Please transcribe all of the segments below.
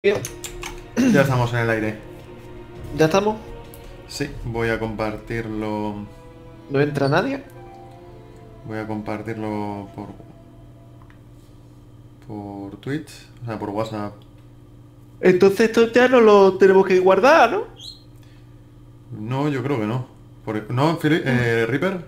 Bien, Ya estamos en el aire. ¿ya estamos? Sí, voy a compartirlo. ¿No entra nadie? Voy a compartirlo por Twitch, o sea, por WhatsApp. Entonces esto ya no lo tenemos que guardar, ¿no? No, yo creo que no. ¿No, Reaper?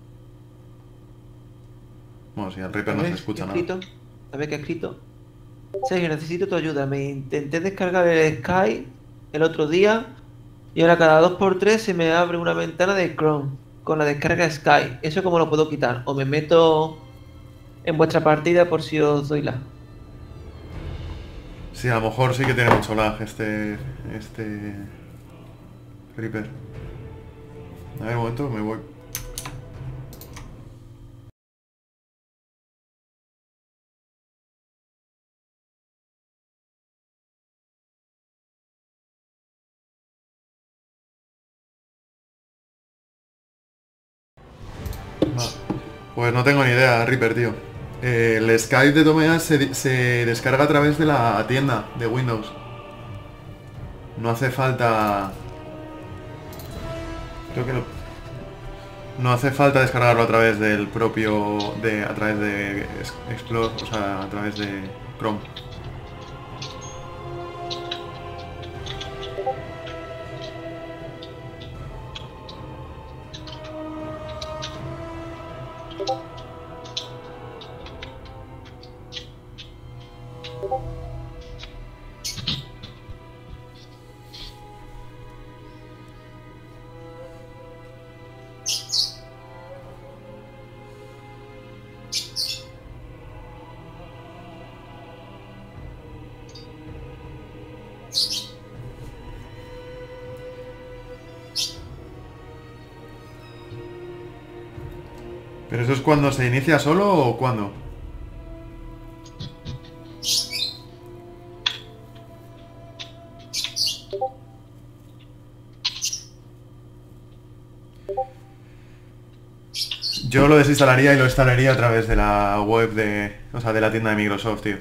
Bueno, si el Reaper A no se ver, ¿qué ha escucha nada. escrito? A ver, ¿qué ha escrito? Sergio, necesito tu ayuda. Me intenté descargar el Sky el otro día y ahora cada 2x3 se me abre una ventana de Chrome con la descarga Sky. ¿Eso cómo lo puedo quitar? O me meto en vuestra partida por si os doy la. Sí, a lo mejor sí que tiene mucho lag este Reaper. A ver, un momento, me voy. Va. Pues no tengo ni idea, Reaper, tío. El Skype de Tomeas se descarga a través de la tienda de Windows. No hace falta. Creo que no hace falta descargarlo a través del propio. A través de Explore, o sea, a través de Chrome. ¿Pero eso es cuando se inicia solo o cuándo? Yo lo desinstalaría y lo instalaría a través de la web de. O sea, de la tienda de Microsoft, tío.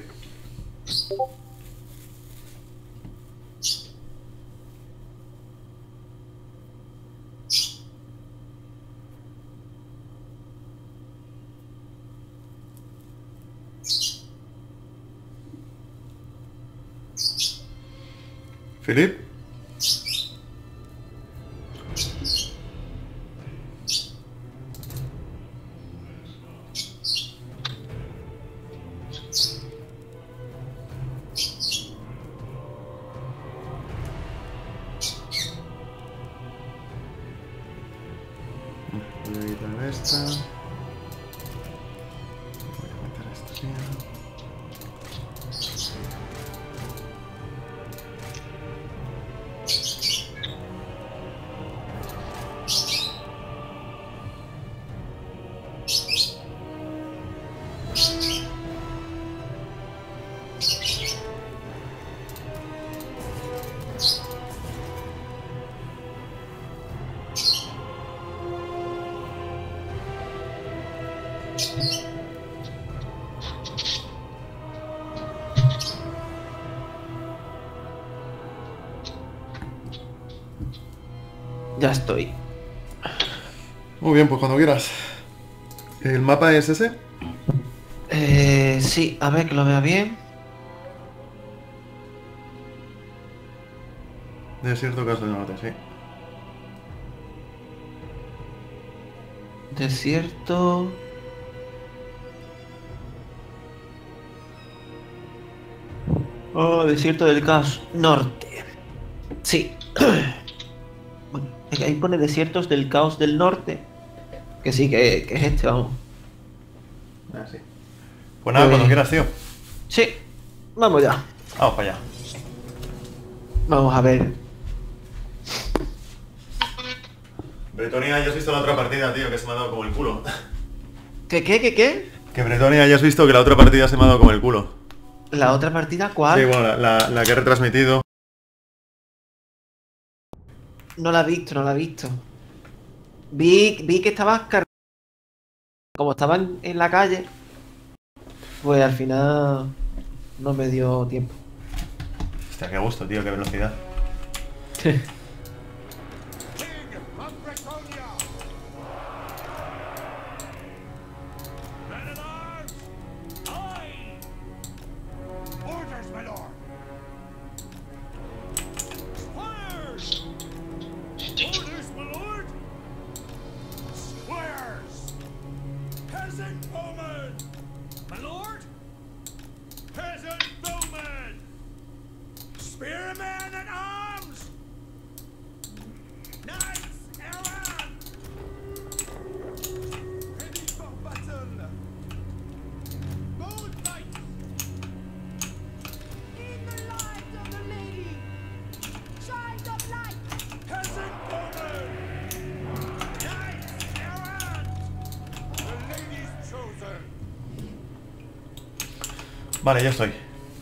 ¿Philip? Voy a quitar esta. Voy a meter esta aquí. Ya estoy. Muy bien, pues cuando quieras. ¿El mapa es ese? Sí, a ver que lo vea bien. Desierto Caso del Norte, sí. Desierto. Oh, desierto del caos norte. Sí. Bueno, es que ahí pone desiertos del caos del norte. Que sí, que es este, vamos. Ah, sí. Pues nada, cuando Pues quieras, tío. sí, vamos ya. Vamos para allá. Vamos a ver. Bretonia, ya has visto la otra partida, tío, que se me ha dado como el culo. ¿Qué? Que Bretonia, ya has visto que la otra partida se me ha dado como el culo. ¿La otra partida Sí, cuál? bueno, la que he retransmitido. No la he visto, no la he visto. Vi que estabas cargando. Como estaba en la calle, pues al final no me dio tiempo. Hostia, qué gusto, tío, qué velocidad. King of Bretonnia! Men at arms! Aye! Orders, my lord! Squires! Orders, my lord! Squires! Peasant bowmen! My lord! Peasant bowmen! Spearmen at arms! Knights errant! Ready for battle! Bold knights! In the light of the lady, child of light, Peasant bowmen! Knights errant! The lady's chosen! Vale, ya estoy.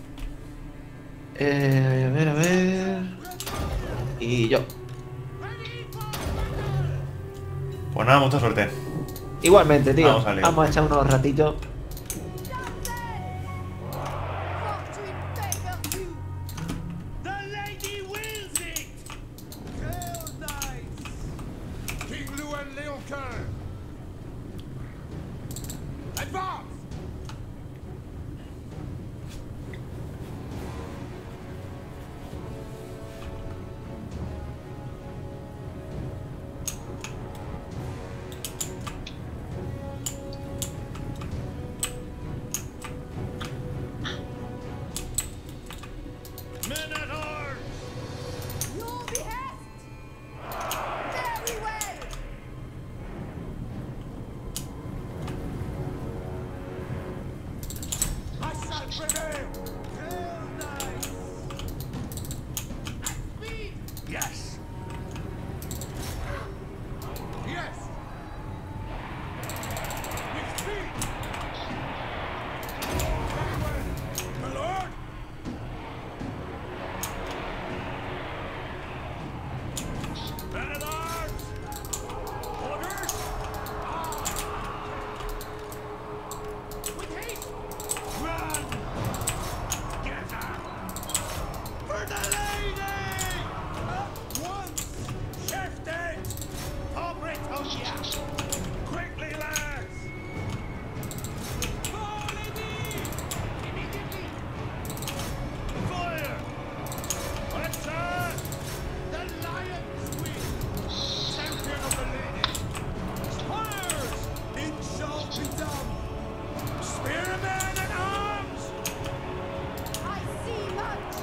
A ver, a ver. Y yo. Ready for battle! Pues nada, mucha suerte. Igualmente, tío. Vamos al lío. Vamos a echar unos ratitos. fortune favor you. The lady wills it! Hail knights! King Louis Leoncoeur! Advance! Men at arms! Your behest. Very well. I shall prevail! Hail knights! At speed! Yes! Yes! With speed! Very well! My lord! Men at arms! Orders! With haste! Run! Get out! For the lady! At once! Shifted! For Bretonnia! Quickly, lads! For lady! Immediately! Fire! Answer! The lion's wing! Champion of the lady! Squires! It shall be done! Spearmen at arms! I see much.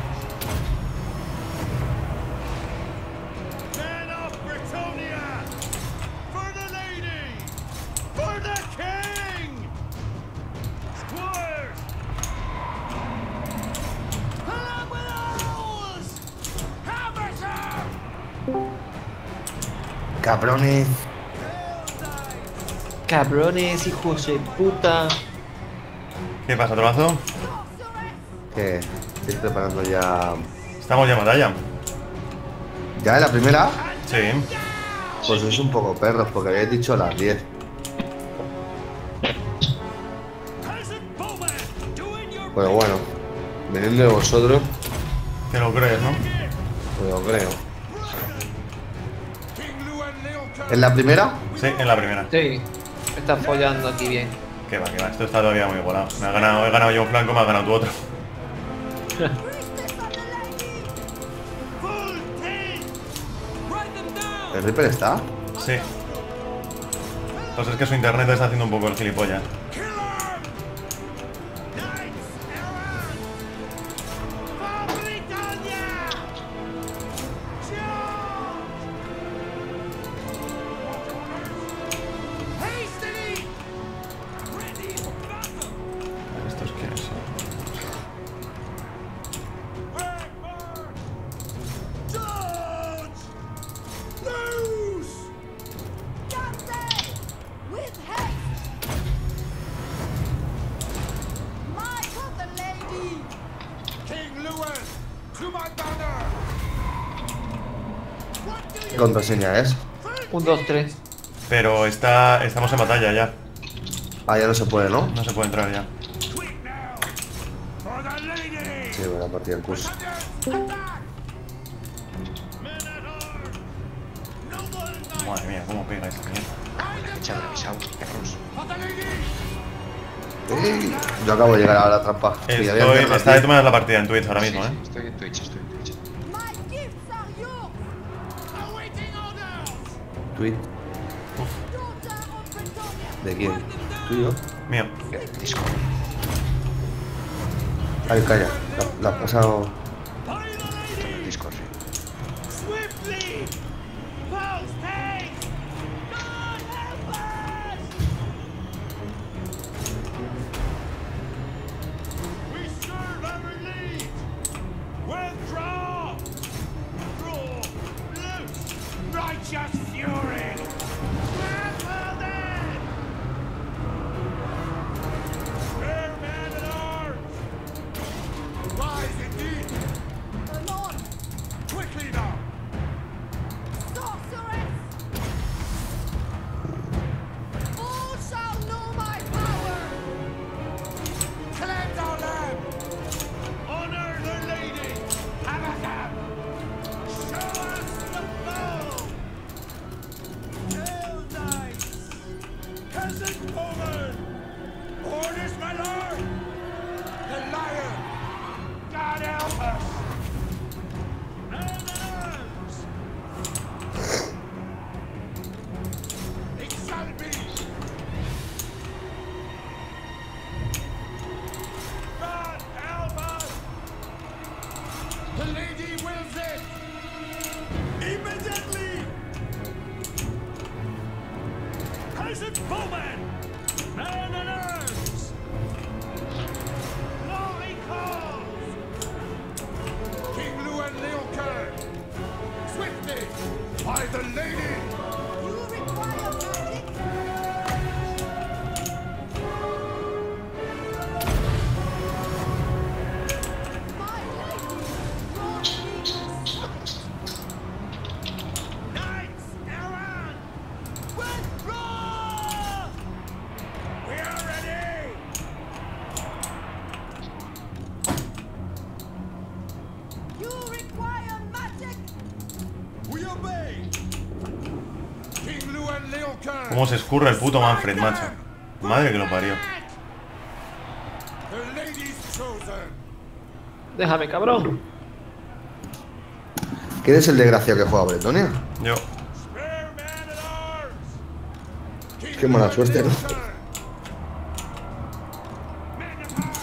Men of Bretonnia! For the lady! For the king! Squires! Along with owls! Hammersham! Cabrones. Hail knights! Cabrones, hijos de puta. ¿Qué pasa, tromazo? Sorceress. Que estoy preparando ya. Estamos ya en batalla. ¿Ya en la primera? Sí. Pues es un poco perros, porque habéis dicho a las 10. Peasant bowmen! Doing your Pero bueno, viniendo de vosotros, Te lo crees, ¿no? pues lo creo. King Louis Leoncoeur! ¿En la primera? Sí, en la primera. Sí. Me estás follando aquí bien. Que va, que va. Esto está todavía muy volado. He ganado yo un flanco, me has ganado tú otro. Priestess of the lady. Full tilt! Write them down! ¿El Reaper está? Sí. Pues es que su internet está haciendo un poco el gilipollas. Kill 'em! Knights errant! For Britannia! Charge! Hastily! Ready for battle! ¿Estos quiénes son? Charge! Loose! Dante. With haste. Might of the lady. King Louis, to my banner! What do ¿Qué you contraseña es? Un, dos, tres. Pero estamos en batalla ya. Ah, ya no se puede, ¿no? No se puede entrar ya. quick now? For the lady! Sí, voy a partir el curso. Attendant! Madre mía, cómo pega esa mierda. Echa revisado, perros. Yo acabo de llegar a la trampa. Sí, había Estoy, piernas, está de tío. tomar la partida en Twitch ahora mismo, Sí, ¿eh? sí, estoy en Twitch, estoy en Twitch. My gifts are yours. Awaiting orders. Tweet. Daughter of Bretonia. ¿De quién? ¿Tuyo? Mío. Discord. Ay, calla. La has pasado. Discord, sí. Swiftly! Post haste! God help us! We serve our lead! Withdraw! Draw! Loose! Righteous fury! Trample them! Fair man at arms! Rise indeed! Alone. Quickly now! Sorceress. All shall know my power. Cleanse our land! Honor the lady! Abacab! Show us the bow! Hell knights! Peasant woman! Orders, my lord! The lion! God help us! Man at arms! It shall be! God help us! The lady wills it! Immediately! Peasant bowman! Man at arms! Glory calls! King Luan Leocan! Swiftly! By the lady! You require magic. My lady, Lord Venus. Knights errant! Withdraw! We are ready! You require magic. We obey! King Luan Leocan! Cómo se escurre el puto Manfred, macho. Madre que lo parió. The lady's chosen! Déjame, cabrón. ¿Quién es el desgraciado que juega a Bretonia? Yo. Spare man at arms! King Qué mala Luan suerte, ¿no? Leocan! Men at arms!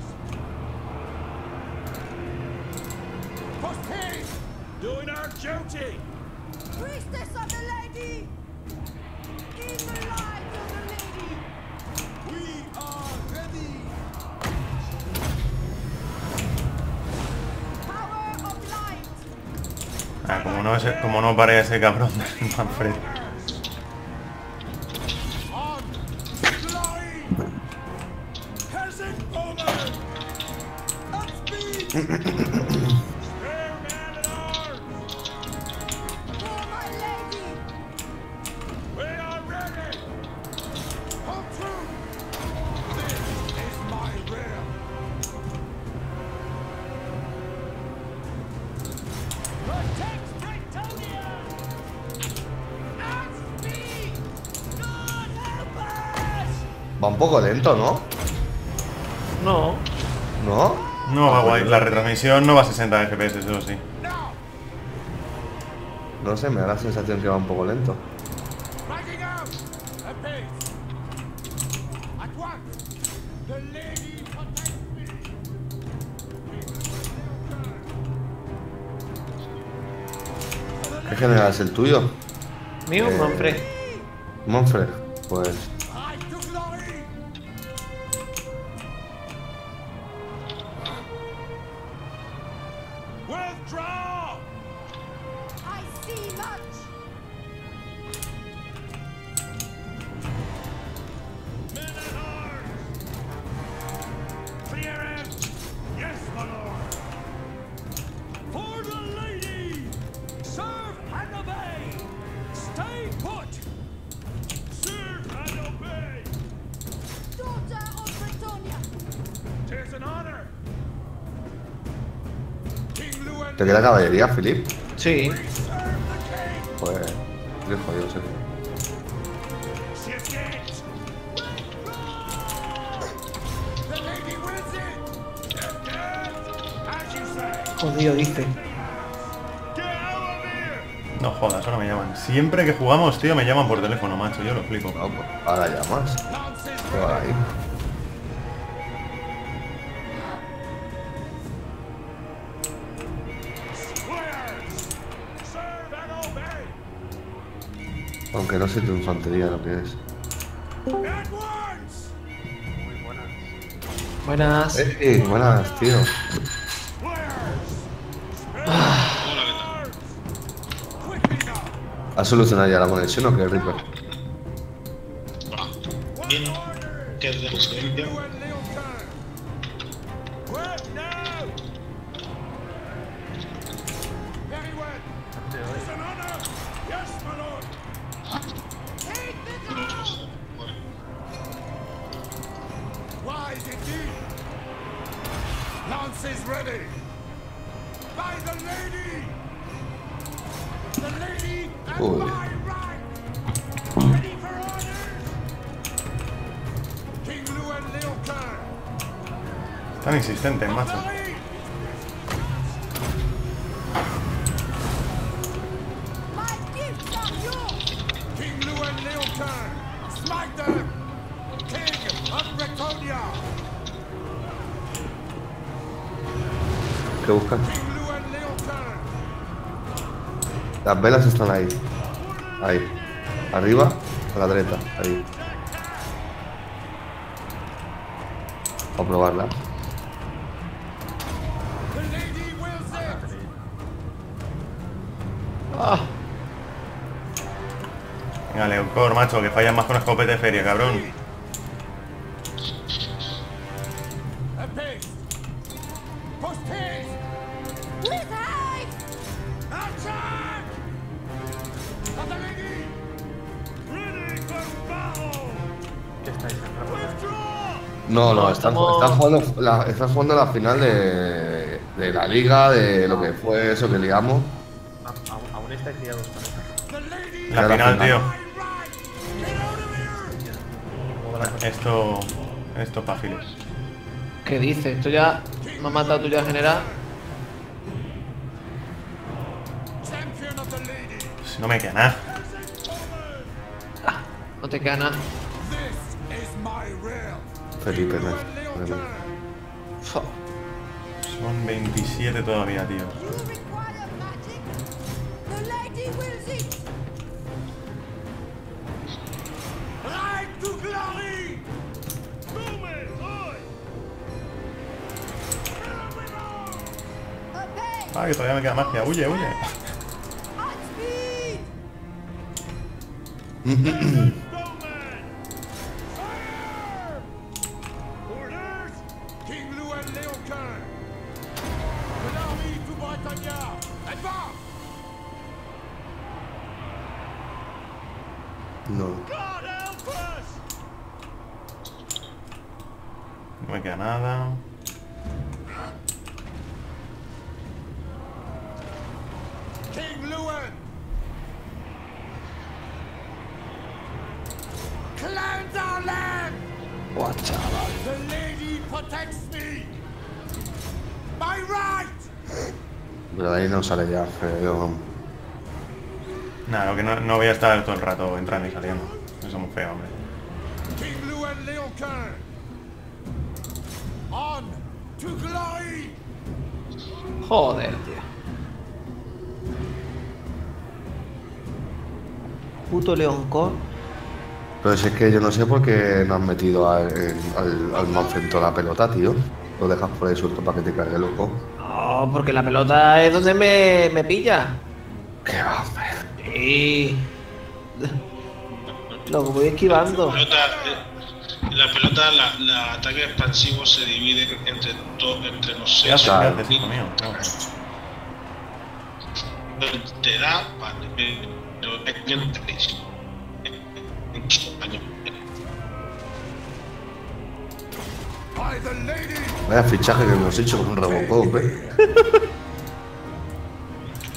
Post haste! Doing our duty! Priestess of the lady. In the light of the lady. We are ready! Power of light. Ah, como no pare ese cabrón de Manfred. On! Glory! Peasant woman! Up speed! Spare man at arms! For my lady. We are ready! Come true! This is my realm! Protect Bretonia! At speed! God help us! Va un poco lento, ¿no? No. ¿No? No va guay. La retransmisión no va a 60 FPS, eso sí. Now! No sé, me da la sensación que va un poco lento. Backing out! Apace! At once! The lady protects me! ¿Qué general es el tuyo? Mío, Manfred. Manfred. Pues. High to glory! Withdraw! I see much. Men at arms! Clear him! Yes, my lord! For the lady! Serve and obey! Stay put! Serve and obey! Daughter of Bretonia. 'Tis an honor! King ¿Te queda caballería, Philip? Sí. Pues... Estoy jodido, sí. Shift it. The lady wins it. Get as you say. Jodido, dice. Get out of here. No jodas, ahora me llaman. Siempre que jugamos, tío, me llaman por teléfono, macho. Yo lo flipo. No, pues ahora llamas. Lances ¿Qué va ahí? squares. Serve and obey. Aunque no sé tu infantería lo que es. At once. Buenas. Buenas, tío. Quick enough. ¿Has solucionado ya la conexión o qué, Reaper? Bien, que es de residencia. You and Leo turn. What now? Very well. It's an honor. Yes, my lord. Take the door! Wise indeed. Lances ready. By the lady. The lady at Uy. my right. Ready for orders. King Lu and Leo Kern. Tan insistentes, macho. My gifts are yours! King Lu and Leo Kern. Smite them. King of Bretonia. ¿Qué buscas? King Lu and Leo Kern. Las velas están ahí. Ahí. Arriba, a la derecha. Ahí. Vamos a probarla. The lady wills it. Ah, Venga, Leocor, macho, que fallas más con escopeta de feria, cabrón. A pace. Post pace. With haste! Attack! Of the lady. Ready for battle. Withdraw. No, No, están estamos- jugando la final de la liga, de lo que fue eso que liamos. Aún estáis liados con eso. The lady. La Ya la final, final. tío. My right. Get out of here. Esto pa' Philip. ¿qué dices? Esto ya me ha matado tú ya, general. Champion of the lady. Si no me queda nada. No te queda nada. This is my realm. Felipe, King Lu no. and Leo Vale. Kern. Fua. Son 27 todavía, tío. You require magic? The lady wills it! Ride to glory. Boom it, oi. Here we go. Obey! Ah, que todavía me queda magia. Huye, huye. At speed! Bowman. Fire. Orders. King Lu and Leo Kern. Allow me to Britannia. Advance. No. God help us. No me queda nada. King Luan. Cleanse our land. Buah, chaval. The lady protects me. My right. Pero de ahí no sale ya, feo. Nada, lo que no voy a estar todo el rato entrando y saliendo. Eso es muy feo, hombre. King Luan Leo Kern. On to glory. Joder, tío. Puto Leoncor. Pero si es que yo no sé por qué no has metido al Manfred en toda la pelota, tío. Lo dejas por ahí suelto para que te cargue loco. Oh, porque la pelota es donde me pilla. ¿Qué va, hombre? Sí. Lo voy esquivando. La pelota, la ataque expansivo se divide entre los ¿Qué haces? 6. ¿Qué Claro. haces, hijo mío? No. Te da, vale, pero es que no tenéis. En su año. By the lady. Vaya fichaje que hemos hecho con Robocop,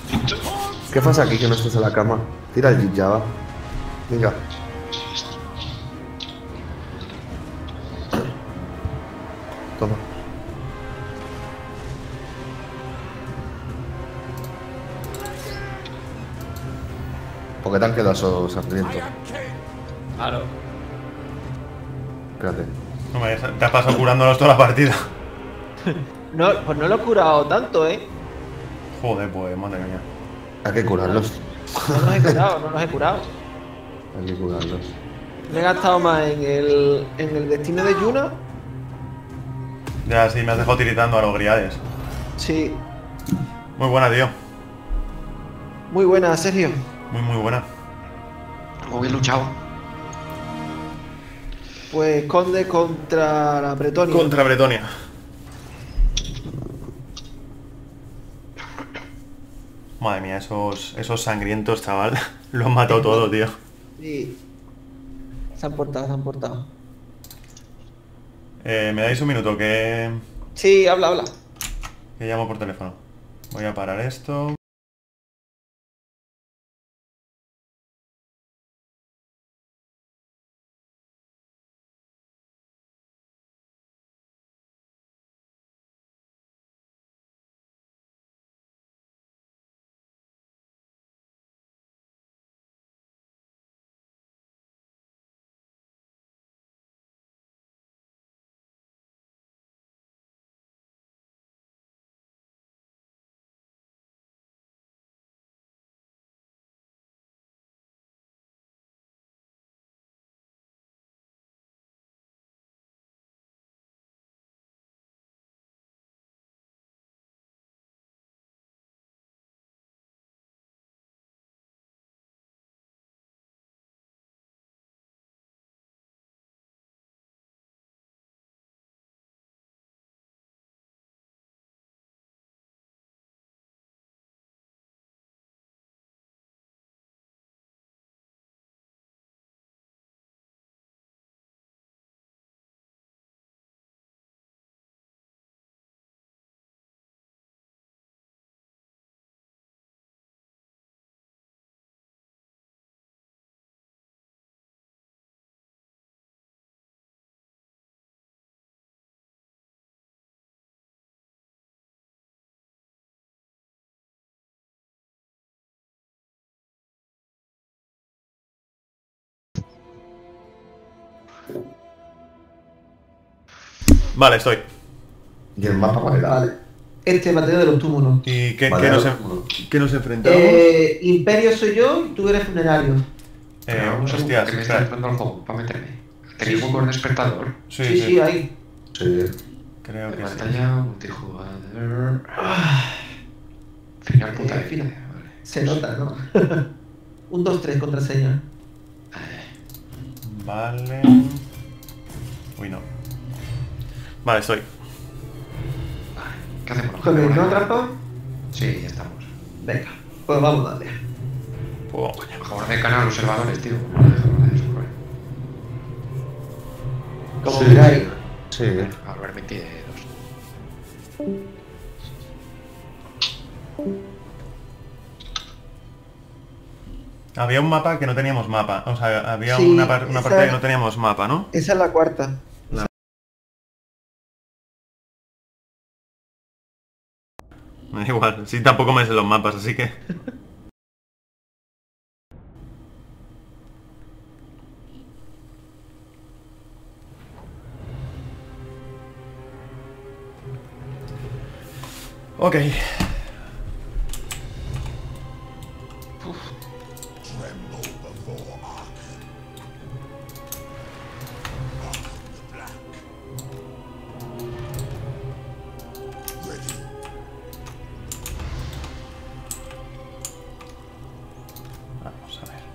Víctor. ¿Qué pasa aquí que no estés en la cama? Tira el Java. Venga. Toma. ¿Por qué te han quedado esos sangrientos? Claro. Espérate. Hombre, te has pasado curándonos toda la partida. No, pues no lo he curado tanto, ¿eh? Joder, pues, madre mía. Hay que curarlos. No los he curado, no los he curado. Hay que curarlos. Me he gastado más en el destino de Yuna. Ya, sí, me has dejado tiritando a los griales. Sí, Muy buena, tío. muy buena, Sergio. Muy buena. Muy bien luchado. Pues Conde contra la Bretonia. Contra Bretonia. Madre mía, esos sangrientos, chaval. Lo han matado todo, tío. Sí. Se han portado, se han portado. ¿Me dais un minuto que Sí, habla. llamo por teléfono? Voy a parar esto. Vale, estoy. ¿Y el mapa cuál era? Vale. Este batalla de los túmulos. ¿Y qué Vale, nos enfrentamos? Imperio soy yo y tú eres funerario. Hostias, Que me está espera. entrando al juego para meterme. ¿Tenéis juego con despertador? Sí, ahí. Sí. Creo que sí. Pantalla, multijugador. Final puta final. vida, vale. Se nota, ¿no? 1, 2, 3, contraseña. Vale. Uy, no. Vale, estoy. Vale. ¿Qué hacemos? ¿Con el no trampa? Sí, ya estamos. Venga, pues vamos a darle. Oh, A favor de canal observadores, tío. No dejo de eso, joder. Como Sí. miráis. Sí. A ver, 22. había un mapa que no teníamos mapa. O sea, había Sí, una esa- partida que no teníamos mapa, ¿no? Esa es la cuarta. Me da igual. Sí, tampoco me sé los mapas, así que... Ok. Vamos a ver.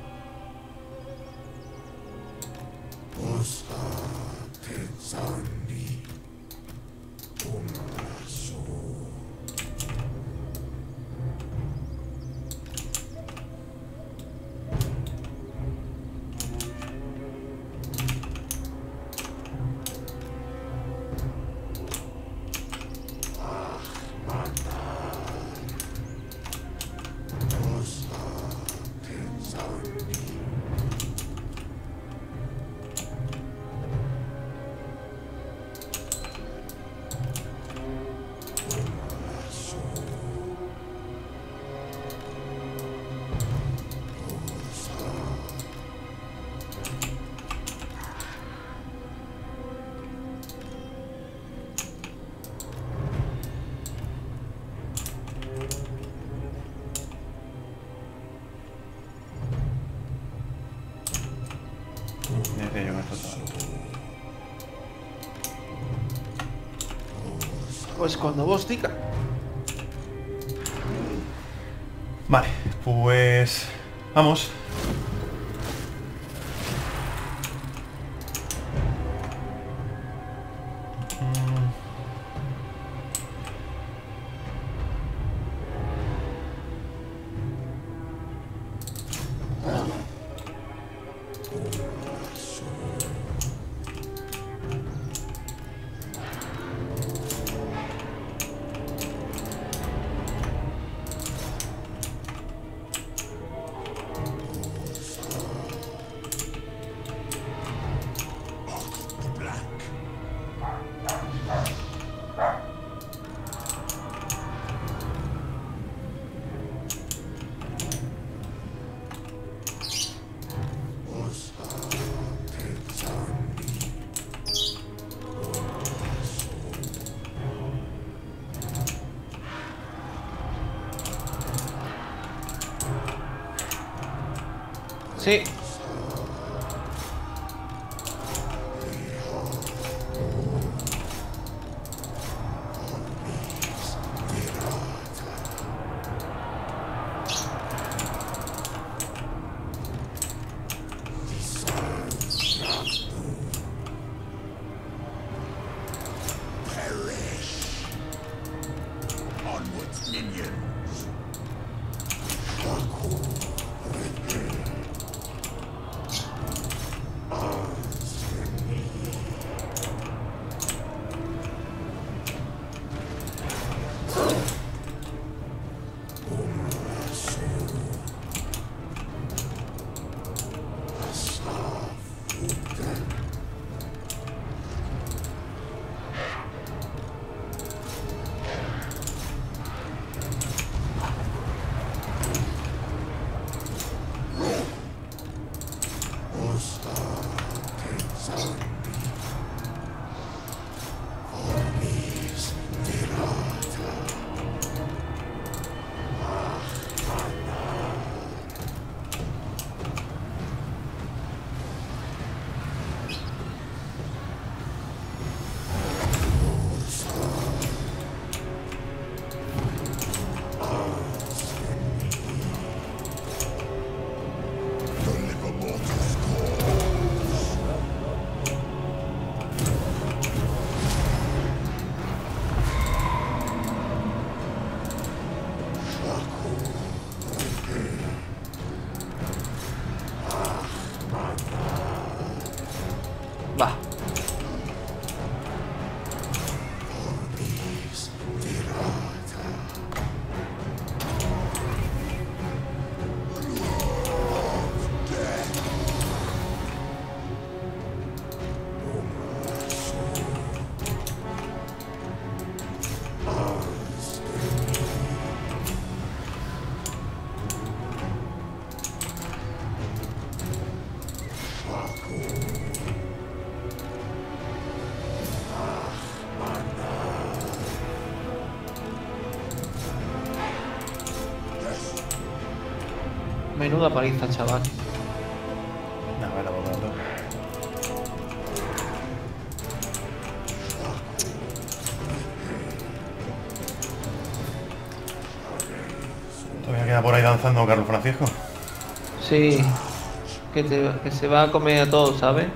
Pues cuando vos diga. Vale, pues... Vamos. Sí. Onwards, minions. Va. Menuda paliza, chaval. No, vale, vale. Todavía queda por ahí danzando Carlos Francisco. Sí. Que se va a comer a todos, ¿sabes?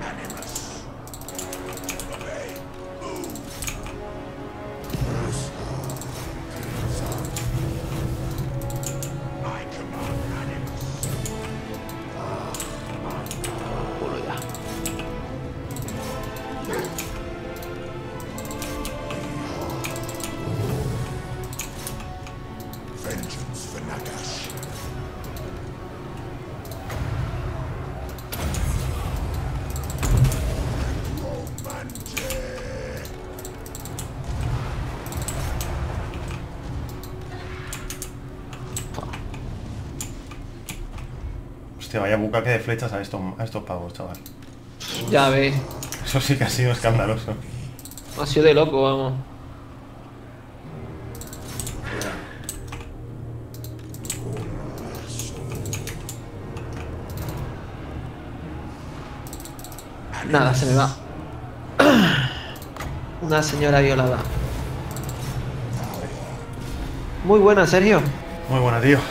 Culo ya. Vengeance for Nagash. Hostia, vaya bucaque de flechas a estos pavos, chaval. Ya ves. Eso sí que ha sido escandaloso. Ha sido de loco, vamos. Nada, se me va. Una señora violada. Muy buena, Sergio. Muy buena, tío.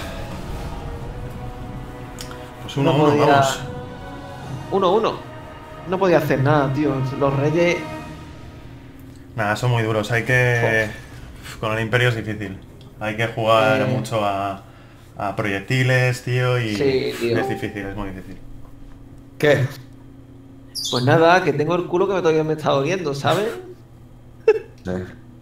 Pues 1-1, No podía- vamos. 1-1. No podía hacer nada, tío. Los reyes... Nada, son muy duros. Hay que... Con el Imperio es difícil. Hay que jugar mucho a proyectiles, tío, y Sí, tío. es difícil, es muy difícil. ¿Qué? Pues nada, que tengo el culo que todavía me está doliendo, ¿sabes? Sí.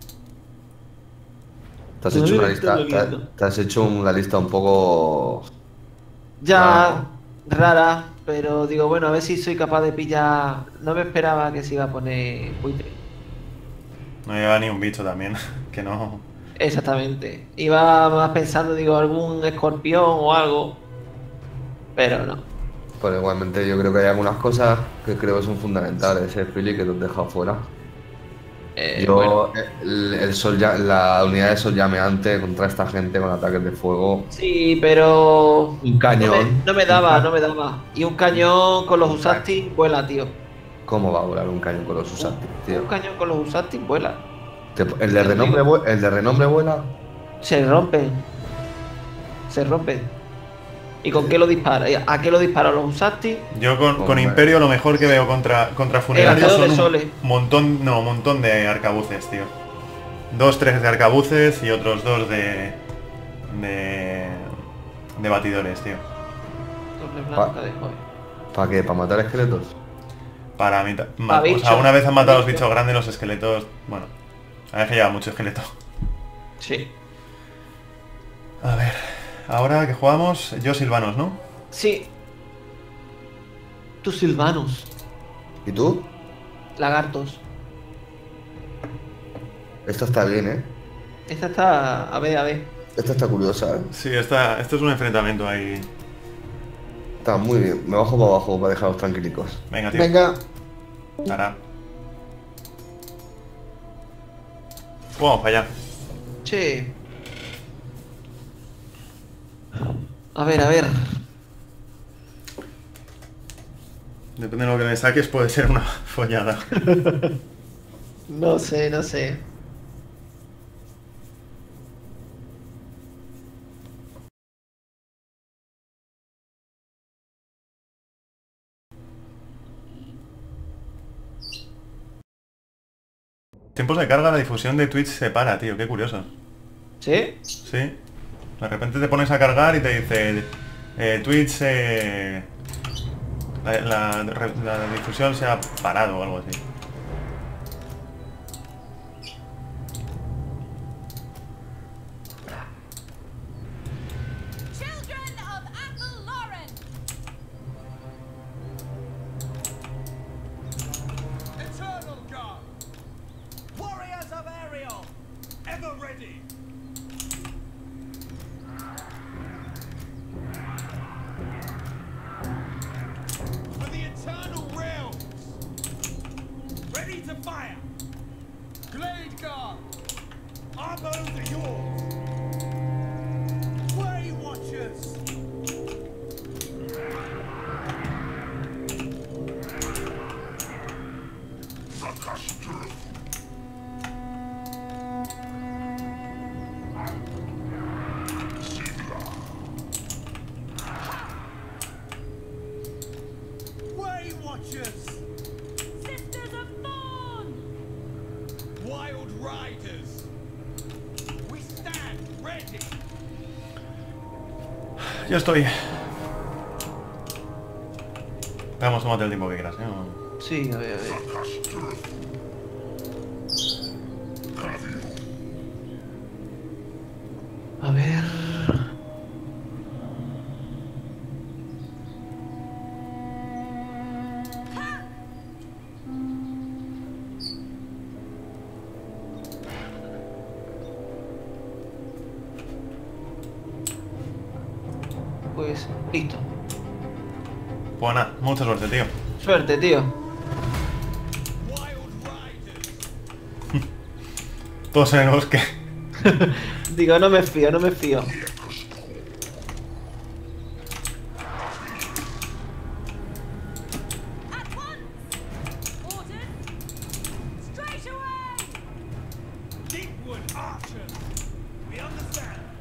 Te has hecho una lista, te has hecho una lista un poco... Ya rara, pero digo, bueno, a ver si soy capaz de pillar... No me esperaba que se iba a poner buitre. No lleva ni un bicho también, que no... Exactamente. Iba más pensando, digo, algún escorpión o algo. Pero no. Pero igualmente yo creo que hay algunas cosas que creo que son fundamentales, Philly, que te has dejado fuera. Yo, Bueno. el sol la unidad de sol llameante contra esta gente con ataques de fuego. Sí, pero... Un cañón. No me daba, no me daba. Y un cañón con los Usasti vuela, tío. ¿Cómo va a volar un cañón con los Usati, tío? Un cañón con los Usasti vuela. ¿El de renombre, el de renombre vuela? Se rompen. Se rompen. ¿Y con qué lo dispara? ¿A qué lo dispara los Usasti? Yo con Hombre. Imperio lo mejor que veo contra funerarios arquero de son soles. un montón de arcabuces, tío. 2-3 de arcabuces y otros 2 de batidores, tío. Doble blanca de joder. ¿Para qué? ¿Para matar esqueletos? Para mí, Pa' o sea, bicho. una vez han matado a los Pa' bicho. bichos grandes, los esqueletos, bueno, a ver que lleva mucho esqueleto. Sí. A ver, ahora que jugamos, yo Silvanos, ¿no? Sí. Tus silvanos. ¿Y tú? Lagartos. Esta está bien, ¿eh? Esta está... A ver. Esta está curiosa, ¿eh? Sí, esto es un enfrentamiento ahí. Está muy bien. Me bajo para abajo para dejaros tranquilicos. Venga, tío. Venga. Ahora. Vamos para allá. Che. A ver. Depende de lo que me saques, puede ser una follada. No sé. Tiempos de carga, la difusión de Twitch se para, tío, qué curioso. ¿Sí? Sí. De repente te pones a cargar y te dice Twitch la difusión se ha parado o algo así. Children of Athel Lauren. Eternal Guard! Warriors of Ariel! Ever ready! For the Eternal Realms! Ready to fire! Glade Guard! Our bows are yours! Way Watchers! Way Watchers! Sisters of Thorn. Wild Riders! We stand ready! Yo estoy. Vamos, tómate el tiempo que quieras, ¿eh? No- Sí, a ver. A ver. Pues listo. Pues nada, mucha suerte, tío. Suerte, tío. Wild Riders! Todos en el bosque. Digo, no me fío. At once. Orders. Straight away. Deepwood Archers! We understand!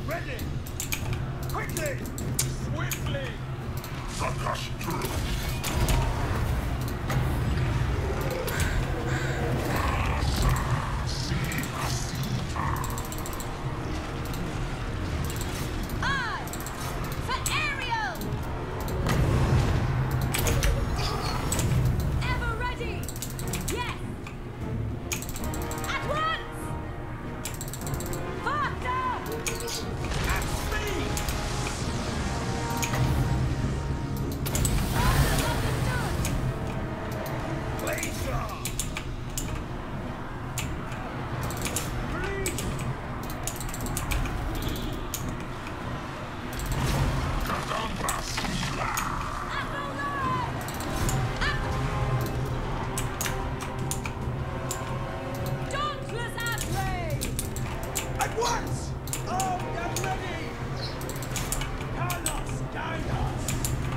Ready! Quickly! Swiftly! I for Ariel. Ever ready? Yes. At once. Faster. At speed! Understood. Glacier! Breathe! Dauntless outrage. At once! Armed and ready! Carlos, guide us!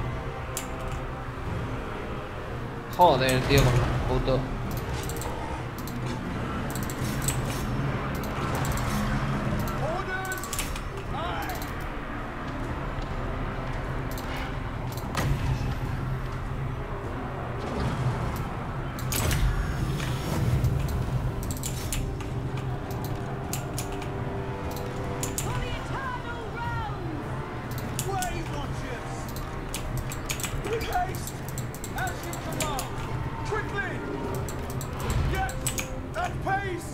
Joder, tío, con los putos. Orders! Aye! For the eternal realms. Way Watchers! With haste! As you command! Quickly! Yes! At pace!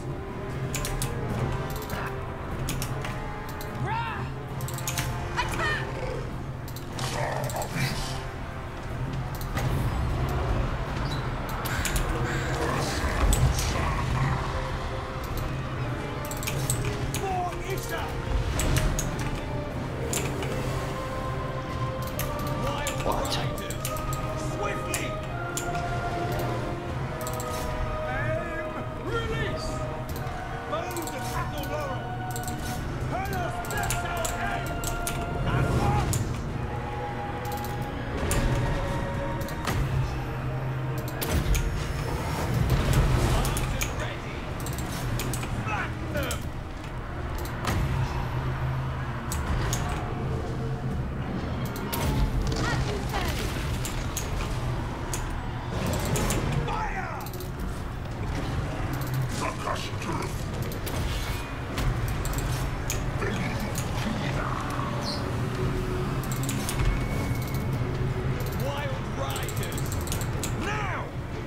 Rah! Attack! For Isha! Wild riders! Swiftly! Aim! Release! Bows and tackle lower! Hernos, that's our aim! At once! Armed and ready! Flank them! As you say. Fire! Wild riders! Now!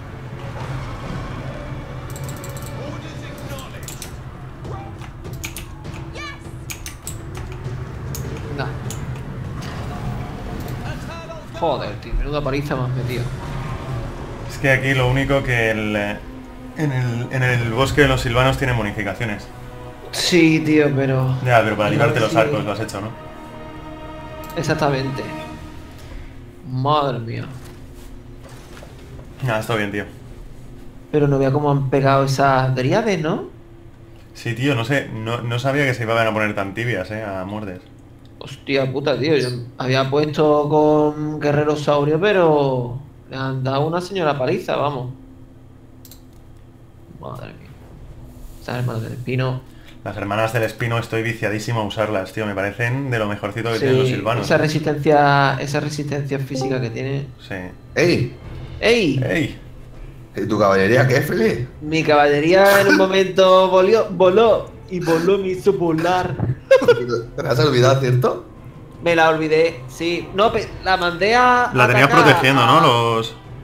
Orders acknowledged! Yes. Nah. Joder, tío, menuda paliza me has metido. Es que aquí lo único que en el bosque de los silvanos tienen bonificaciones. Sí, tío, pero... Ya, pero para librarte los Sí. arcos lo has hecho, ¿no? Exactamente. Madre mía. Nada, está bien, tío. Pero no vea cómo han pegado esas dríades, ¿no? Sí, tío, no sé, no sabía que se iban a poner tan tibias, a muertes. Hostia puta, tío. Yo había puesto con Guerrero Saurio, pero... Le han dado una señora paliza, vamos. Madre mía. Esas hermanas del espino. Las hermanas del espino estoy viciadísimo a usarlas, tío. Me parecen de lo mejorcito que tienen los Sí, silvanos. esa resistencia física que tiene. Sí. ¡Ey! ¡Ey! ¡Ey! ¿Y tu caballería qué, Feli? Mi caballería en un momento voló y voló me hizo volar. ¿Te la has olvidado, cierto? Me la olvidé, sí. No, la mandé a La tenías atacar protegiendo, a- ¿no?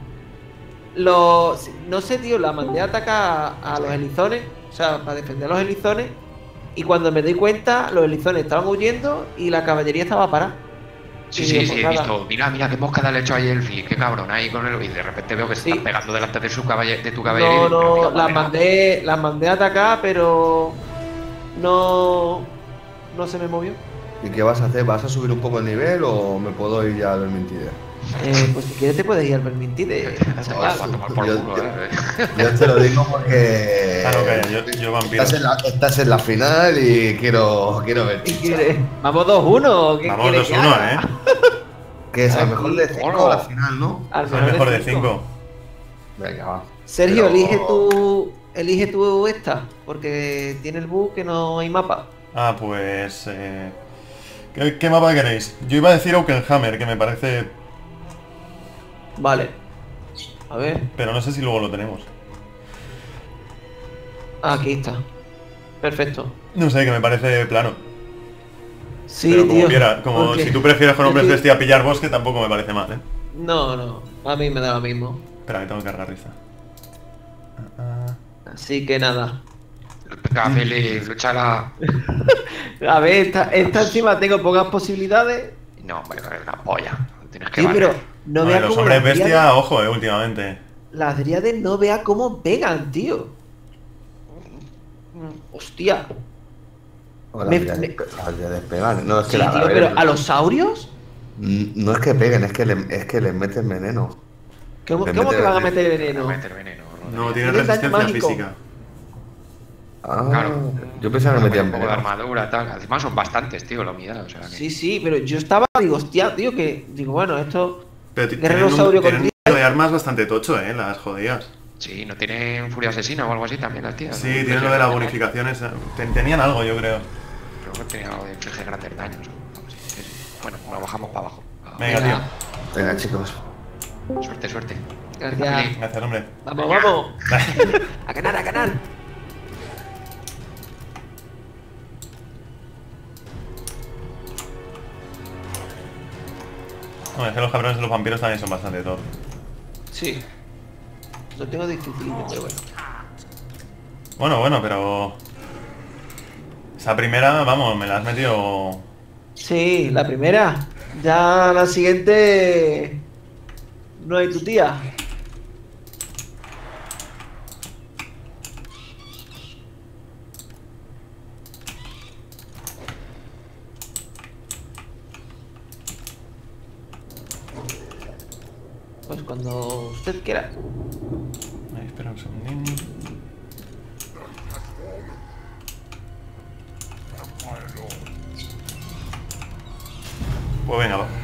No sé, tío, la mandé a atacar a los elizones, o sea, para defender a los elizones. Y cuando me di cuenta, los elizones estaban huyendo y la caballería estaba parada. Sí, Y sí, digo, sí, pues he nada. visto. Mira, mira, qué moscada le he hecho ahí Elfi, qué cabrón, ahí con el. Y de repente veo que se Sí. están pegando delante de de tu caballería. No, y digo, pero no, mira, las mandé a atacar, pero no se me movió. ¿Y qué vas a hacer? ¿Vas a subir un poco el nivel o me puedo ir ya al Vermintide? Pues si quieres te puedes ir al Vermintide, chaval. a tomar por Yo- culo, yo- Yo te lo digo porque Ah, no, calla, yo vampiro. estás en la final y quiero ver. ¿Qué quieres? Vamos 2-1. ¿Qué Vamos quieres que 2-1, haga? Que es al mejor de 5 Hola. la final, ¿no? Al Soy mejor de 5. Venga, va. Sergio, Pero- elige tú esta, porque tiene el bug que no hay mapa. Ah, pues... ¿Qué mapa queréis? Yo iba a decir Oakenhammer, que me parece... Vale. A ver. Pero no sé si luego lo tenemos. Aquí está. Perfecto. No sé, que me parece plano. Sí, Pero como tío. quiera, como porque- si tú prefieres con hombres es de que- este a pillar bosque, tampoco me parece mal, ¿eh? No, no. A mí me da lo mismo. Espera, que tengo que cargar lista. Así que nada. Venga, Fili, luchala. A ver, esta encima tengo pocas posibilidades. No, hombre, es una polla. Tienes que Sí, barrer. pero no Vale, vea los cómo hombres las bestia, dríades- ojo, últimamente. las dríades no vea cómo pegan, tío. Hostia. Ahora, Me- mira, me- las de despegar. No, es que Sí, la, tío, ver, pero a los saurios. no es que peguen, es que les meten veneno. ¿Cómo, Le cómo que mete- van a meter No veneno? meter veneno. No, tiene Tiene daño resistencia mágico. física. Ah, Claro. yo pensaba que metían un poco de veneno. armadura, tal. Encima son bastantes, tío, la unidad. O sea que... Sí, sí, pero yo estaba, digo, hostia, tío, que. Digo, bueno, esto. Pero Guerrero saurio con tienen un número de armas bastante tocho, las jodidas. Sí, ¿no tienen furia asesina o algo así también las tías? Sí, ¿no? tienen lo de las bonificaciones. Tenían algo, yo creo. Creo que tenían algo de inflige grandes daños. ¿no? Sí, sí, sí. Bueno, nos bajamos para abajo. Venga, tío. Venga, chicos. Suerte, suerte. Gracias. Gracias, hombre. Vamos, vamos. A ganar, a ganar. Bueno, es que los cabrones de los vampiros también son bastante top. Sí. Lo tengo difícil, pero bueno. Bueno, pero... Esa primera, vamos, me la has metido... Sí, la primera. Ya la siguiente. No hay tu tía. Pues cuando usted quiera. Ay, espera un segundín. Pues venga, va.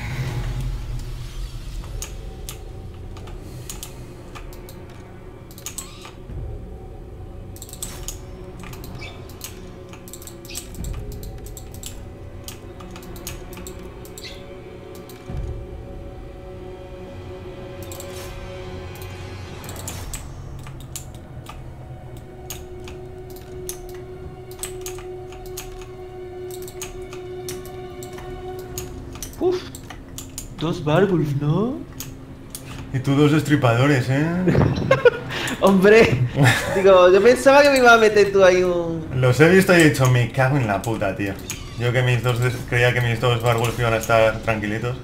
Uf. Dos Barbulf, ¿no? Y tú dos destripadores, ¿eh? Hombre. Digo, yo pensaba que me iba a meter tú ahí un. Los he visto y he dicho, me cago en la puta, tío. Yo que creía que mis dos Bargulf iban a estar tranquilitos.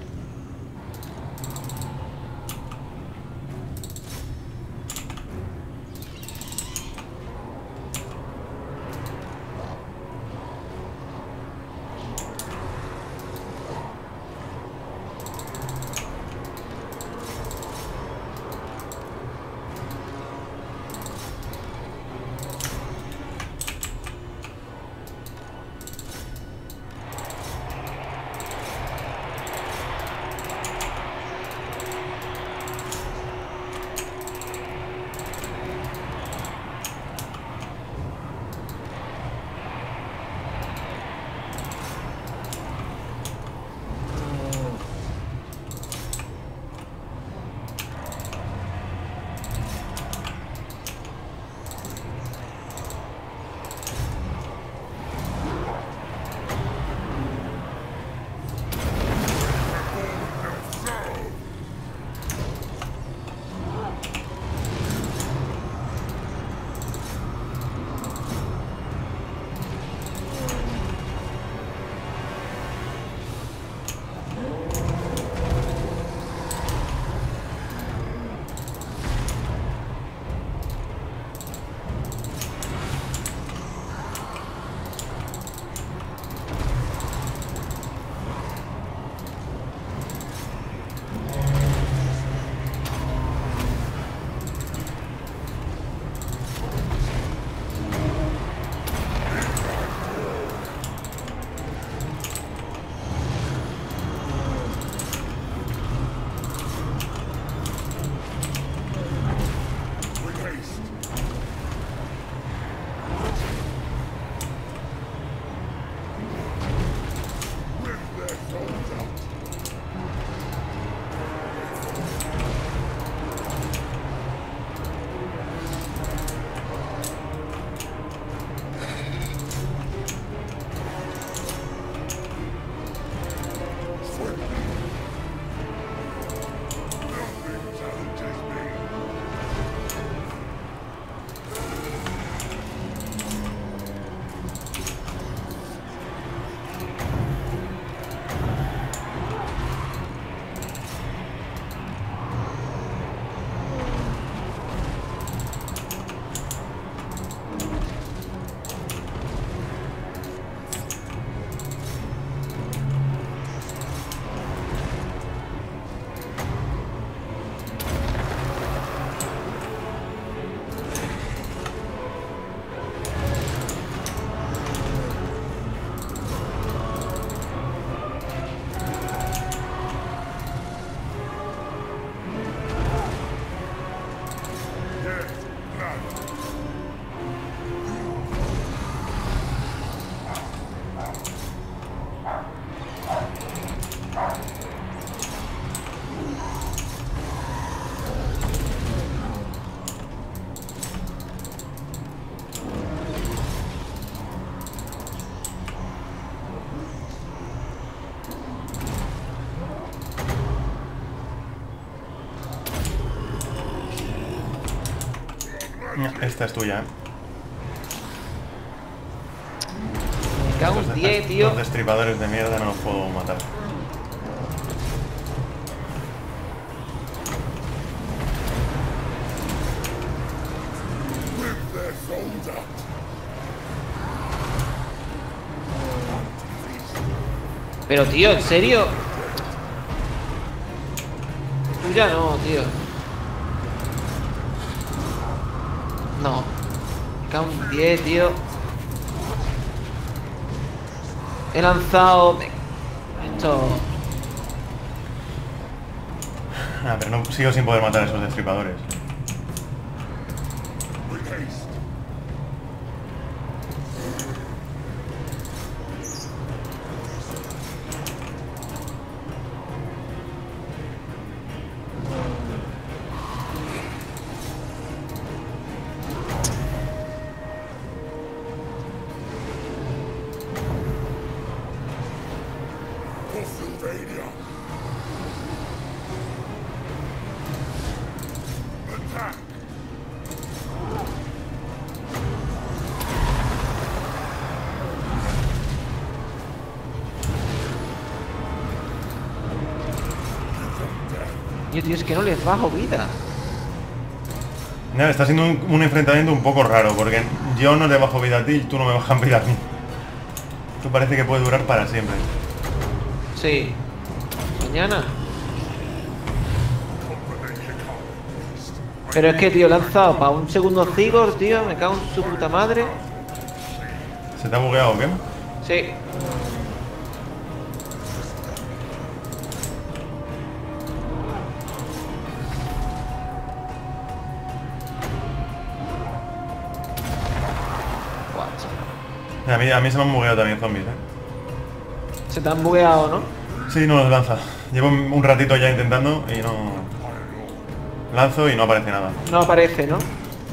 Esta es tuya, Me cago en 10, tío. Los destripadores de mierda no los puedo matar. Pero tío, ¿en serio? Tú ya no, tío. No. Me cago en 10, tío. He lanzado... Esto... Ah, pero no sigo sin poder matar a esos destripadores. Tío, es que no les bajo vida. No, está siendo un enfrentamiento un poco raro, porque yo no le bajo vida a ti y tú no me bajas vida a mí. Esto parece que puede durar para siempre. Sí. Mañana. Pero es que, tío, he lanzado para un segundo Cigor, tío. Me cago en su puta madre. ¿Se te ha bugueado o qué? Sí. A mí se me han bugueado también zombies, Se te han bugueado, ¿no? Sí, no los lanza. Llevo un ratito ya intentando y no... Lanzo y no aparece nada. No aparece, ¿no?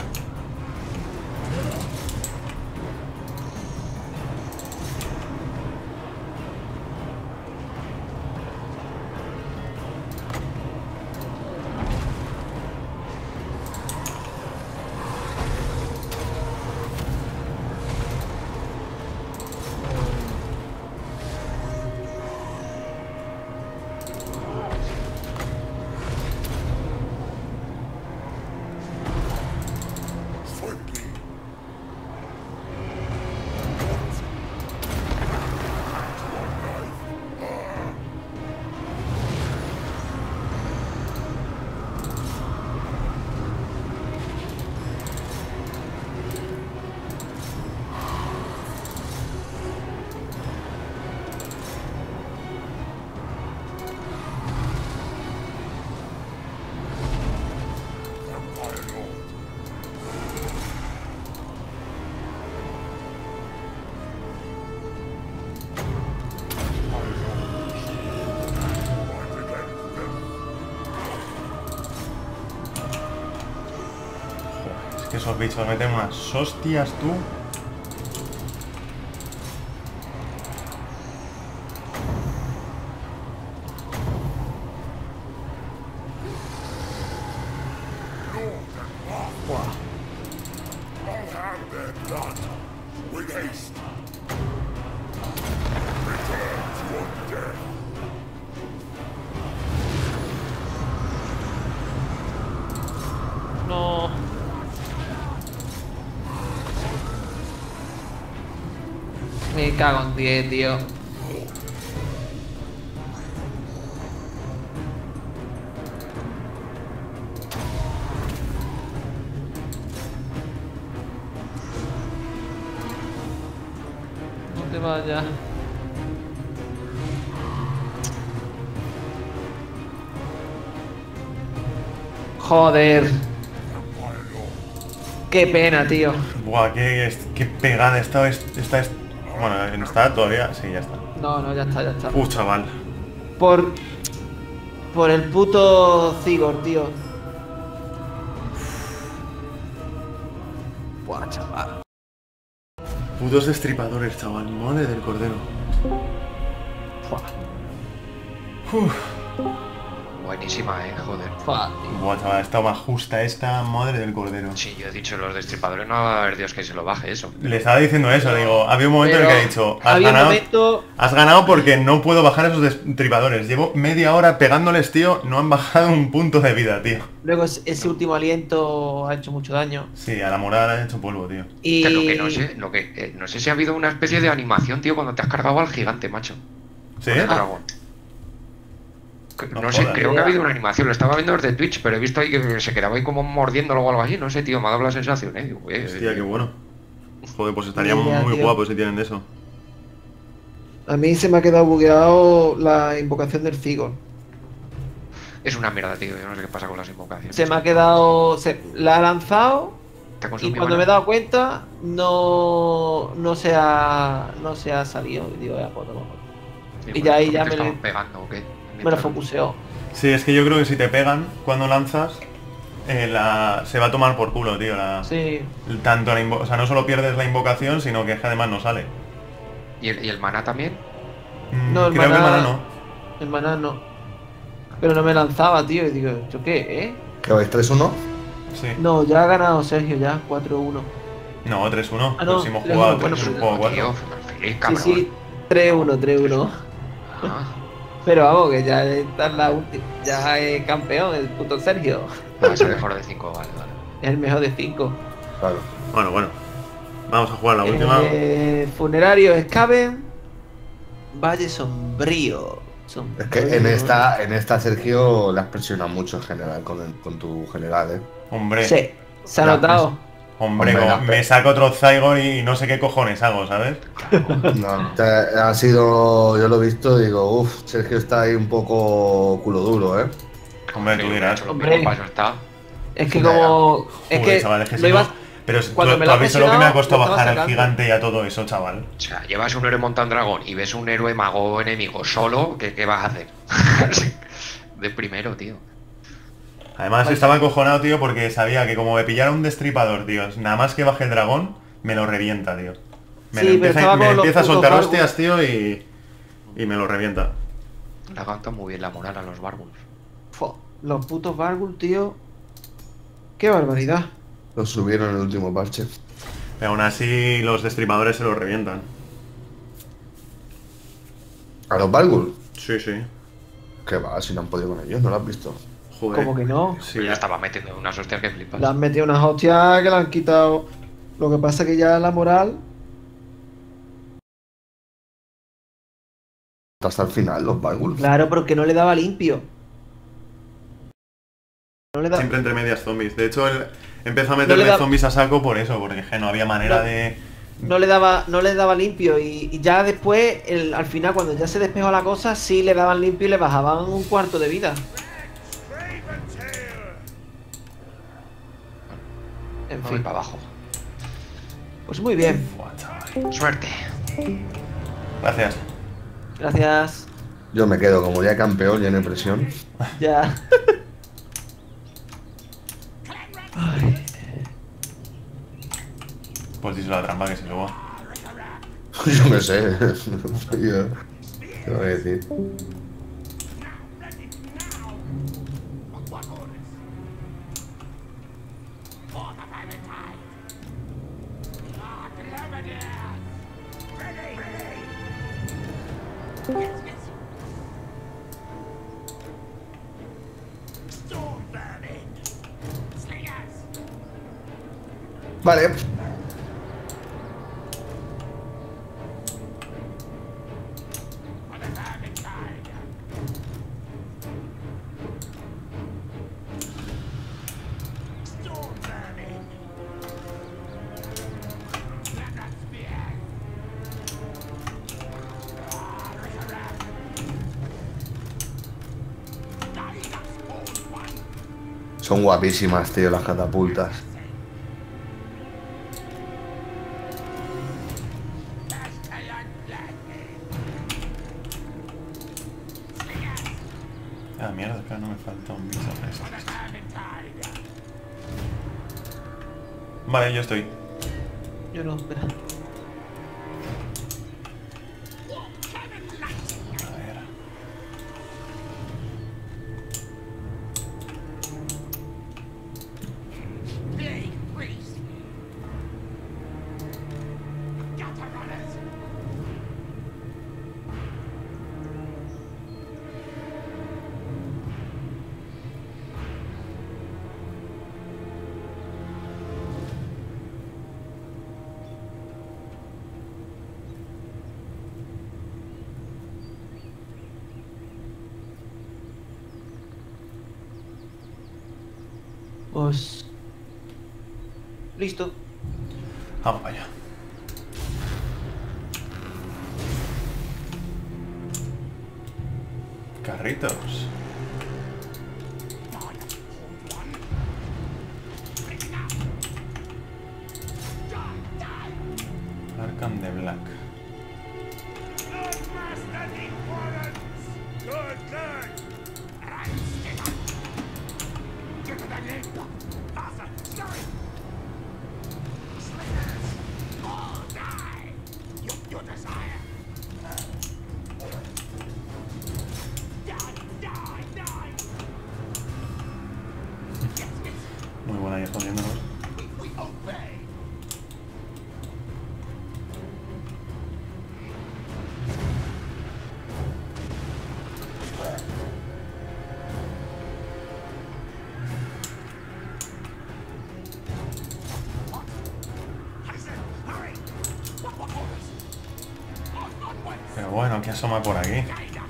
Que esos bichos meten unas hostias, tú. No. Me cago en 10, tío. No te vayas. Joder. Qué pena, tío. Buah, qué pegada esta. Bueno, ¿está todavía? Sí, ya está. No, ya está, ya está. Chaval. Por el puto Cigor, tío. Buah, chaval. Putos destripadores, chaval. Mole del cordero. Buah. Uf. buenísima, joder. Fua, tío. Buah, chaval, ha estado más justa esta, madre del cordero. Sí, yo he dicho, los destripadores no va a haber Dios que se lo baje eso. Le estaba diciendo eso, digo, había un momento en el que ha dicho, había un momento... has ganado porque no puedo bajar esos destripadores. Llevo media hora pegándoles, tío, no han bajado un punto de vida, tío. Luego ese último aliento ha hecho mucho daño. Sí, a la morada le han hecho polvo, tío. Y... Que lo que no sé si ha habido una especie de animación, tío, cuando te has cargado al gigante, macho. ¿Sí? Con el dragón. No No sé, jodas. creo que ha habido una animación, lo estaba viendo desde Twitch, pero he visto ahí que se quedaba ahí como mordiéndolo o algo así, no sé, tío, me ha dado la sensación, Digo, Hostia, qué bueno. Joder, pues estaría Ya, muy tío. guapo si tienen de eso. A mí se me ha quedado bugueado la invocación del Figor. Es una mierda, tío, yo no sé qué pasa con las invocaciones. Se me ha quedado... la ha lanzado ¿Te ha y consumido cuando me he mana? dado cuenta no se ha salido. Y digo, ya, pues, no. Sí, y ya ahí ya ¿te me lo- estaban pegando o qué? Me lo focuseó. Sí, es que yo creo que si te pegan cuando lanzas, se va a tomar por culo, tío. Sí. Tanto o sea, no solo pierdes la invocación, sino que es que además no sale. ¿Y el maná también? No, el Creo que el maná- maná no. El maná no. Pero no me lanzaba, tío. Y digo, ¿yo qué, ¿Qué vais 3-1? Sí. No, ya ha ganado Sergio, ya, 4-1. No, 3-1. Ah, no, Pues si hemos 3-1, jugado bueno, es un pero- juego 4. Tío, feliz, Sí, cabrón. sí, 3-1. Ah, Pero vamos, que ya está en la última. Ya es campeón, el puto Sergio. va a ser mejor de 5, vale. Es el mejor de 5. Claro. Bueno. Vamos a jugar la última. Funerario Scaven. Valle Sombrío. Es que en esta Sergio le has presionado mucho en general con tu general, Hombre, Sí, se ha Ya, notado. hombre, Hombre, como me saco otro Zygor y no sé qué cojones hago, ¿sabes? No, ha sido, yo lo he visto, digo, uff, Sergio está ahí un poco culo duro, Hombre, tú dirás. Hombre. Paso está. Es que Ya, como. Es Joder, que. chaval, es que lo si ibas- no- Pero tú, cuando me tú lo has has visto lo que me ha mencionado, costado lo estaba bajar al sacando. gigante y a todo eso, chaval. O sea, llevas un héroe montado en dragón y ves un héroe mago enemigo solo, ¿qué vas a hacer? De primero, tío. Además estaba acojonado, tío, porque sabía que como me pillara un destripador, tío, nada más que baje el dragón, me lo revienta, tío. Me, Sí, lo pero empieza, estaba me con los empieza a putos soltar bárbaros. hostias, tío, y me lo revienta. Le aguanta muy bien la moral a los bárbaros. Fua, los putos Bargul, tío. Qué barbaridad. Lo subieron en el último parche. Pero aún así los destripadores se lo revientan. ¿A los Balgur? Sí, sí. ¿Qué va? Si no han podido con ellos, ¿no lo has visto? Joder. ¿Cómo que no? Sí, Pero ya estaba metiendo unas hostias que flipas. Le han metido unas hostias que le han quitado. Lo que pasa que ya la moral. Hasta el final, los Balgur. Claro, porque no le daba limpio. No le daba. Siempre entre medias zombies. De hecho, él empezó a No meterle le da- zombies a saco por eso, porque je, no había manera No. de... No le daba limpio. Y ya después, al final, cuando ya se despejó la cosa, sí le daban limpio y le bajaban un cuarto de vida. En Voy fin. para abajo. Pues muy bien. Buah, chaval. Suerte. Gracias. Gracias. Yo me quedo como ya campeón, ya no hay presión. Ya. Pues díselo a la trampa que se suba. Yo qué sé. Yo, ¿qué voy a decir? Vale. Son guapísimas, tío, las catapultas. Ah, mierda, espera, no me falta un bicho. Vale, yo estoy. Yo no, espera. A ver. Pues... Listo. Vamos para allá. Carritos. Arkham de Black. Muy buena ahí escondiéndonos. Pero bueno, ¿qué asoma por aquí?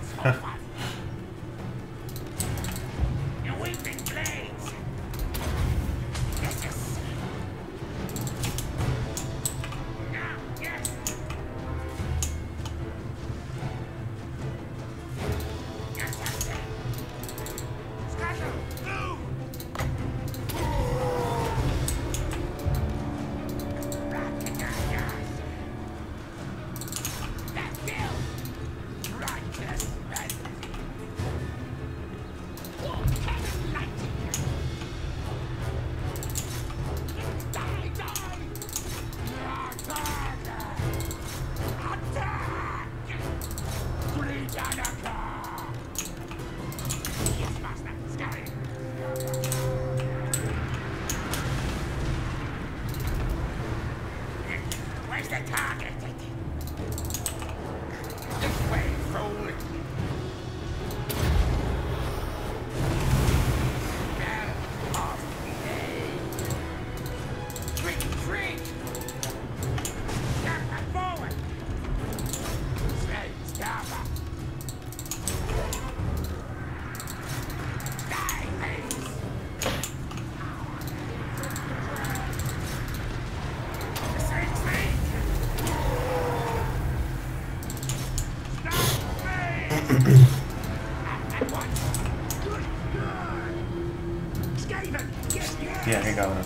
Tía, qué cabrón.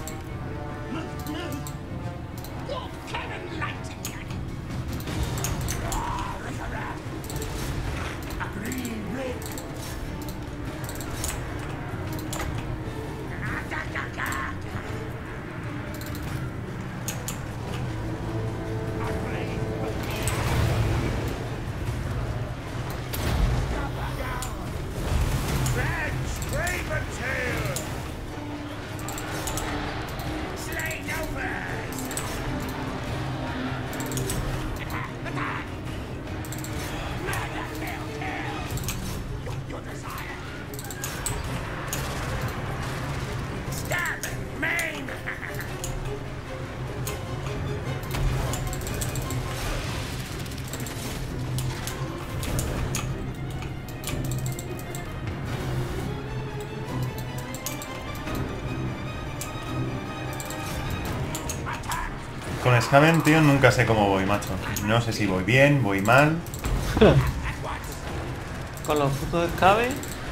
Con Skaven, tío, nunca sé cómo voy, macho. No sé si voy bien, voy mal. Con los putos escabes.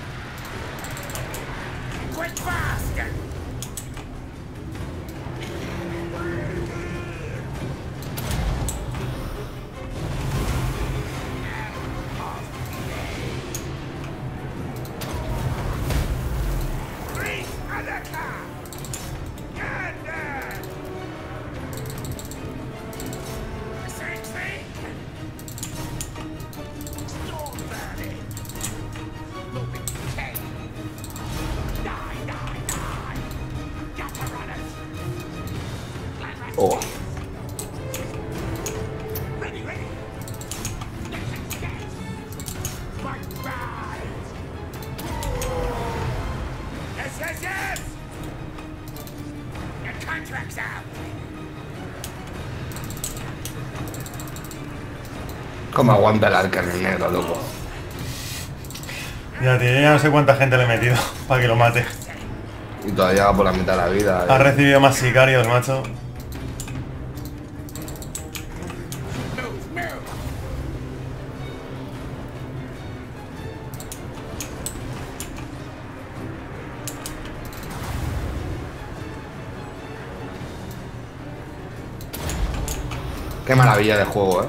Oh. ¿Cómo aguanta el arca en el negro, loco? Ya, tío, ya no sé cuánta gente le he metido para que lo mate. Y todavía va por la mitad de la vida. Ha recibido más sicarios, macho. Qué maravilla de juego,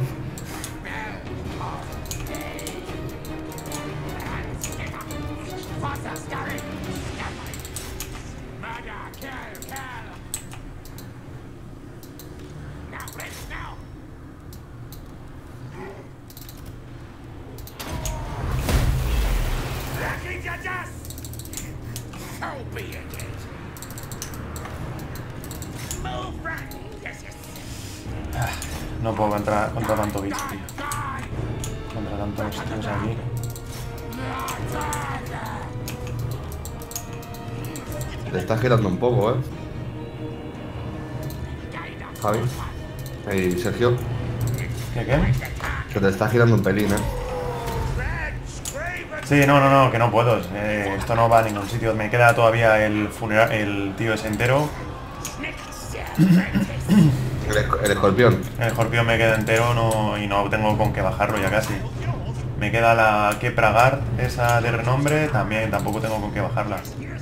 No puedo contra tanto bicho, tío. Contra tantos tíos aquí. Te estás girando un poco, Javi. Hey, Sergio. ¿Qué? Que te estás girando un pelín, Sí, no, que no puedo. Esto no va a ningún sitio. Me queda todavía el funeral, el tío ese entero. El escorpión. El escorpión me queda entero y no tengo con qué bajarlo ya casi. Me queda la que pragar, esa de renombre, tampoco tengo con qué bajarla.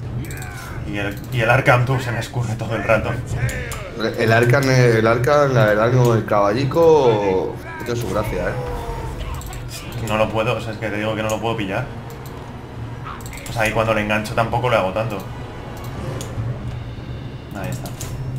Y el Arkham se me escurre todo el rato. El Arkham, la verdad, con el caballico tiene su gracia, No lo puedo, o sea, es que te digo que no lo puedo pillar. O sea, y cuando le engancho tampoco le hago tanto. Ahí está.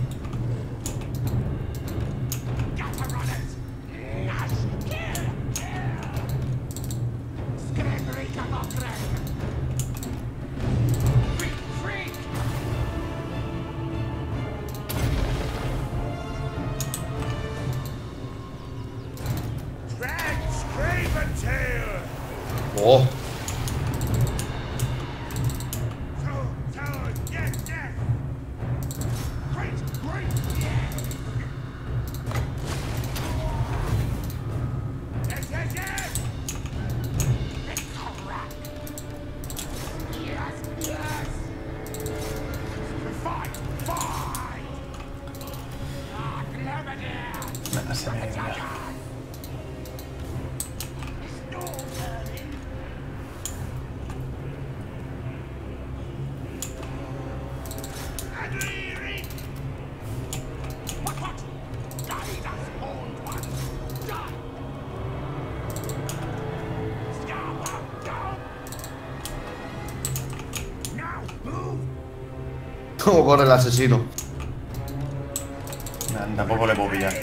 Oh. Se me ha ido ya. ¿Cómo corre el asesino? Tampoco le puedo pillar.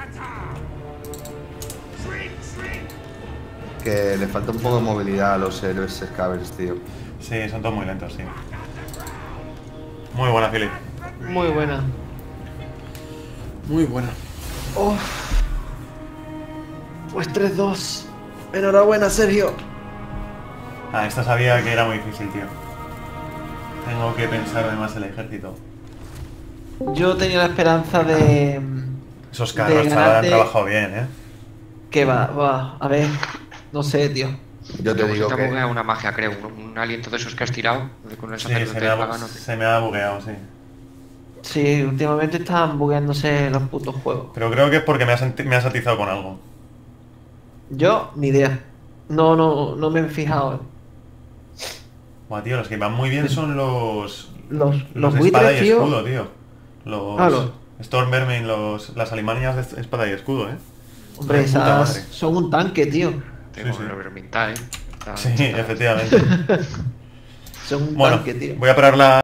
Que le falta un poco de movilidad a los héroes Scavengers, tío. Sí, son todos muy lentos, sí. Muy buena, Philip. Muy buena. Muy buena. Pues 3-2. Enhorabuena, Sergio. Esta sabía que era muy difícil, tío. Tengo que pensar además el ejército. Yo tenía la esperanza de... Esos carros, chaval, han trabajado bien, Que va, a ver. No sé, tío. Yo te digo te ha que... bugueado una magia, creo. Un aliento de esos que has tirado. Con el Sí, sacerdote pagano. se me ha bugueado, sí. Sí, últimamente estaban bugueándose los putos juegos. Pero creo que es porque me has atizado con algo. Yo, ni idea. No me he fijado. Buah, tío, los que van muy bien son los Los espada buitres, y tío. escudo, tío. Los Stormvermin, las alimañas de espada y escudo, Hombre, De puta esas madre. son un tanque, tío. Tengo Sí, sí. el Vermintide. Sí, efectivamente. Son un Bueno, tanque, tío. voy a parar la...